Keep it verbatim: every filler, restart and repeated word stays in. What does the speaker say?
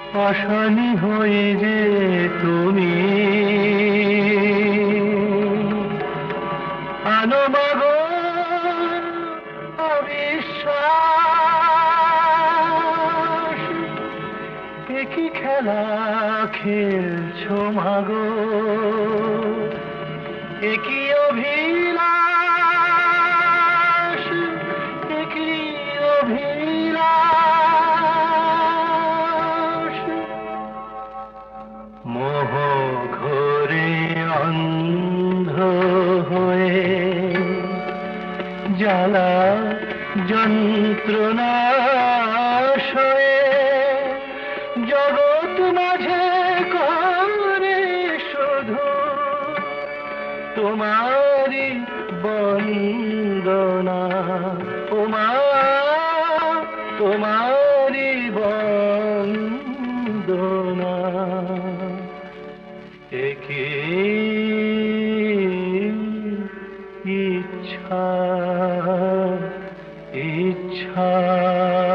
আসামি হয়ে যে তুমি আনমাগো অবিশ্বাস, একই খেলা খেলছো মাগো, একই অভিলাষ, একই অভিলাষ। মোহ ঘোরে অন্ধ হয়ে জ্বালা যন্ত্রণা সয়ে জগৎ মাঝে করে শুধু তোমারি বন্দনা, ও মা তোমারি বন্দনা। একই ইচ্ছা ইচ্ছা